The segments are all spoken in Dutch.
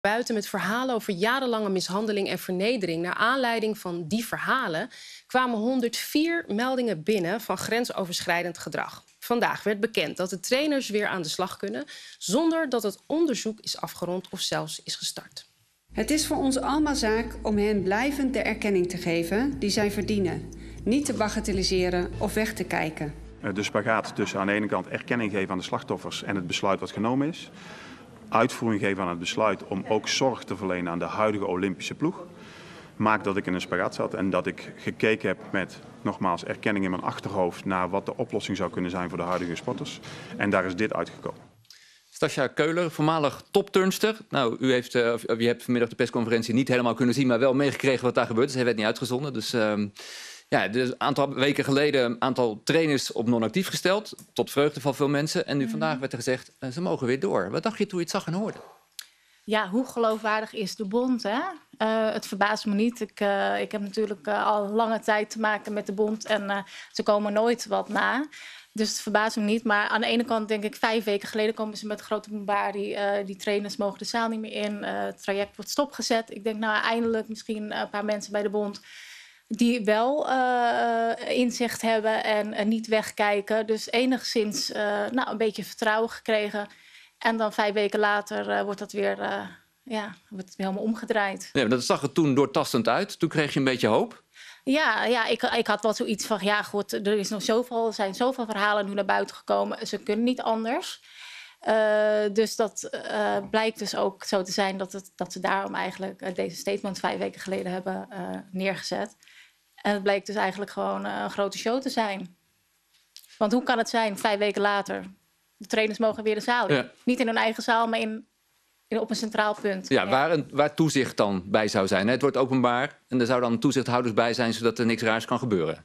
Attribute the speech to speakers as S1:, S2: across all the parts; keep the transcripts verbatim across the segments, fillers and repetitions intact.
S1: Buiten met verhalen over jarenlange mishandeling en vernedering. Naar aanleiding van die verhalen kwamen honderdvier meldingen binnen van grensoverschrijdend gedrag. Vandaag werd bekend dat de trainers weer aan de slag kunnen, zonder dat het onderzoek is afgerond of zelfs is gestart.
S2: Het is voor ons allemaal zaak om hen blijvend de erkenning te geven die zij verdienen. Niet te bagatelliseren of weg te kijken.
S3: De spagaat tussen aan de ene kant erkenning geven aan de slachtoffers en het besluit wat genomen is. Uitvoering geven aan het besluit om ook zorg te verlenen aan de huidige Olympische ploeg. Maakt dat ik in een spagaat zat en dat ik gekeken heb met, nogmaals, erkenning in mijn achterhoofd naar wat de oplossing zou kunnen zijn voor de huidige sporters. En daar is dit uitgekomen.
S4: Stasja Keuler, voormalig topturnster. Nou, u heeft, uh, u hebt vanmiddag de persconferentie niet helemaal kunnen zien, maar wel meegekregen wat daar gebeurt. Dus hij werd niet uitgezonden. Dus uh, ja, dus een aantal weken geleden een aantal trainers op non-actief gesteld. Tot vreugde van veel mensen. En nu mm. vandaag werd er gezegd, uh, ze mogen weer door. Wat dacht je toen je het zag en hoorde?
S5: Ja, hoe geloofwaardig is de bond, hè? Uh, het verbaast me niet. Ik, uh, ik heb natuurlijk uh, al lange tijd te maken met de bond en uh, ze komen nooit wat na. Dus het verbaast me niet. Maar aan de ene kant denk ik, vijf weken geleden komen ze met grote bombarie. Uh, die trainers mogen de zaal niet meer in. Uh, het traject wordt stopgezet. Ik denk, nou, eindelijk misschien een paar mensen bij de bond die wel uh, inzicht hebben en uh, niet wegkijken. Dus enigszins uh, nou, een beetje vertrouwen gekregen. En dan vijf weken later uh, wordt dat weer, uh, ja, wordt het weer helemaal omgedraaid.
S4: Ja, dat zag er toen doortastend uit. Toen kreeg je een beetje hoop.
S5: Ja, ja ik, ik had wel zoiets van, ja goed, er, is nog zoveel, er zijn zoveel verhalen nu naar buiten gekomen. Ze kunnen niet anders. Uh, dus dat uh, blijkt dus ook zo te zijn dat, het, dat ze daarom eigenlijk uh, deze statement vijf weken geleden hebben uh, neergezet. En het bleek dus eigenlijk gewoon uh, een grote show te zijn. Want hoe kan het zijn, vijf weken later, de trainers mogen weer de zaal in. Ja. Niet in hun eigen zaal, maar in, in, op een centraal punt.
S4: Ja, ja. Waar, een, waar toezicht dan bij zou zijn. Hè? Het wordt openbaar en er zou dan toezichthouders bij zijn, zodat er niks raars kan gebeuren.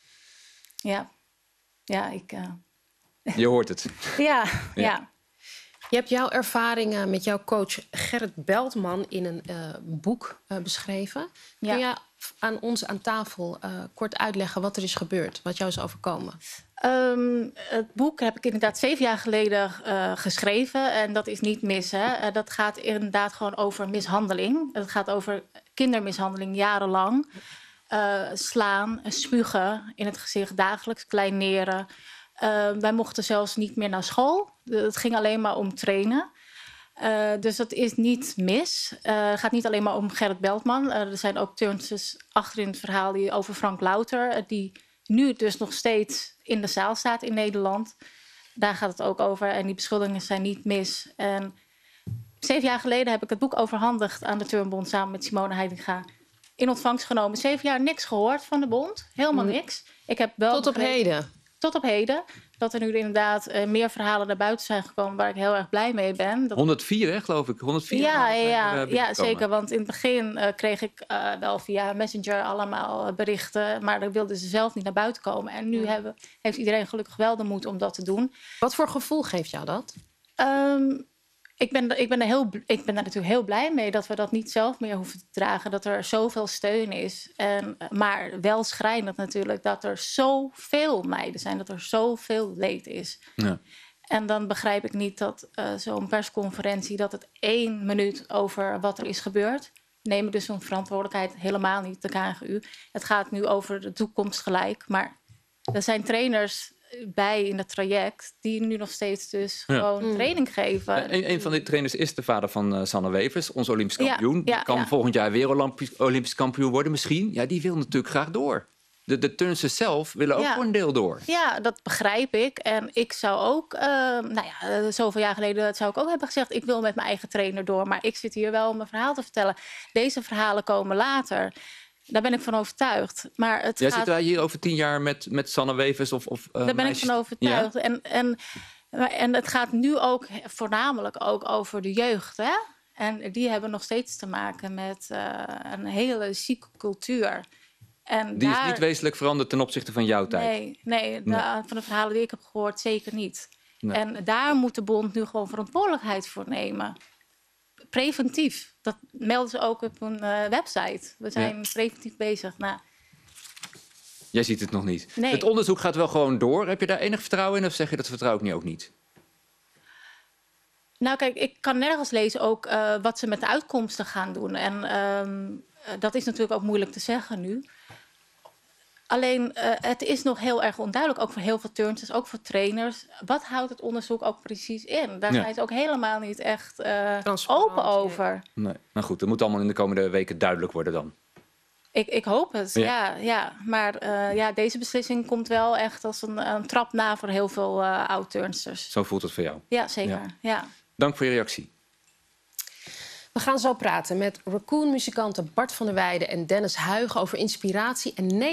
S5: Ja, ja, ik... Uh...
S4: Je hoort het.
S5: ja, ja, ja.
S1: Je hebt jouw ervaringen met jouw coach Gerrit Beltman in een uh, boek uh, beschreven. Ja. Kun je aan ons aan tafel uh, kort uitleggen wat er is gebeurd, wat jou is overkomen?
S5: Um, het boek heb ik inderdaad zeven jaar geleden uh, geschreven. En dat is niet mis. Hè? Uh, dat gaat inderdaad gewoon over mishandeling. Het gaat over kindermishandeling jarenlang. Uh, slaan, spugen in het gezicht, dagelijks kleineren. Uh, wij mochten zelfs niet meer naar school. Het ging alleen maar om trainen. Uh, dus dat is niet mis. Uh, het gaat niet alleen maar om Gerrit Beltman. Uh, er zijn ook turnsters achter in het verhaal die over Frank Louter, uh, die nu dus nog steeds in de zaal staat in Nederland. Daar gaat het ook over. En die beschuldigingen zijn niet mis. En zeven jaar geleden heb ik het boek overhandigd aan de Turnbond samen met Simone Heidinga. In ontvangst genomen. Zeven jaar niks gehoord van de bond. Helemaal niks. Ik heb wel
S1: Tot op heden?
S5: Tot op heden. Dat er nu inderdaad uh, meer verhalen naar buiten zijn gekomen waar ik heel erg blij mee ben. Dat...
S4: honderdvier, hè, geloof ik. honderdvier
S5: ja, ja, uh, ja, zeker. Want in het begin uh, kreeg ik uh, wel via Messenger allemaal berichten. Maar dan wilden ze zelf niet naar buiten komen. En nu hebben, heeft iedereen gelukkig wel de moed om dat te doen.
S1: Wat voor gevoel geeft jou dat?
S5: Um, ik, ben, ik, ben er heel, ik ben er natuurlijk heel blij mee dat we dat niet zelf meer hoeven te dragen. Dat er zoveel steun is. En, maar wel schrijnend natuurlijk dat er zoveel meiden zijn. Dat er zoveel leed is. Ja. En dan begrijp ik niet dat uh, zo'n persconferentie, dat het één minuut over wat er is gebeurd. Nemen dus zo'n verantwoordelijkheid helemaal niet, de K N G U. Het gaat nu over de toekomst gelijk. Maar er zijn trainers bij in het traject die nu nog steeds dus ja. gewoon mm. training geven.
S4: Ja, een, een van die trainers is de vader van uh, Sanne Wevers, onze Olympisch kampioen. Ja, ja, die kan ja. volgend jaar weer Olympisch, Olympisch kampioen worden misschien. Ja, die wil natuurlijk graag door. De, de turnsters zelf willen ook ja. voor een deel door.
S5: Ja, dat begrijp ik. En ik zou ook, uh, nou ja, zoveel jaar geleden zou ik ook hebben gezegd, ik wil met mijn eigen trainer door. Maar ik zit hier wel om mijn verhaal te vertellen. Deze verhalen komen later. Daar ben ik van overtuigd. Maar het
S4: Jij
S5: gaat...
S4: zitten wij hier over tien jaar met, met Sanne Wevers of, of uh,
S5: Daar ben
S4: meisjes.
S5: ik van overtuigd. Ja? En, en, en het gaat nu ook voornamelijk ook over de jeugd. Hè? En die hebben nog steeds te maken met uh, een hele zieke cultuur. En
S4: die
S5: daar...
S4: is niet wezenlijk veranderd ten opzichte van jouw tijd?
S5: Nee, nee, nee. De, van de verhalen die ik heb gehoord zeker niet. Nee. En daar moet de bond nu gewoon verantwoordelijkheid voor nemen. Preventief. Dat melden ze ook op een uh, website. We zijn ja. preventief bezig. Nou.
S4: Jij ziet het nog niet.
S5: Nee.
S4: Het onderzoek gaat wel gewoon door. Heb je daar enig vertrouwen in of zeg je dat vertrouw ik niet ook niet?
S5: Nou kijk, ik kan nergens lezen ook uh, wat ze met de uitkomsten gaan doen. En um, uh, dat is natuurlijk ook moeilijk te zeggen nu. Alleen, uh, het is nog heel erg onduidelijk, ook voor heel veel turnsters, ook voor trainers. Wat houdt het onderzoek ook precies in? Daar ja. zijn ze ook helemaal niet echt uh, open over.
S4: Nee. Nou goed, dat moet allemaal in de komende weken duidelijk worden dan.
S5: Ik, ik hoop het, ja. ja, ja. Maar uh, ja, deze beslissing komt wel echt als een, een trap na voor heel veel uh, oud-turnsters.
S4: Zo voelt het voor jou?
S5: Ja, zeker. Ja. Ja.
S4: Dank voor je reactie.
S1: We gaan zo praten met Raccoon-muzikanten Bart van der Weijden en Dennis Huigen over inspiratie en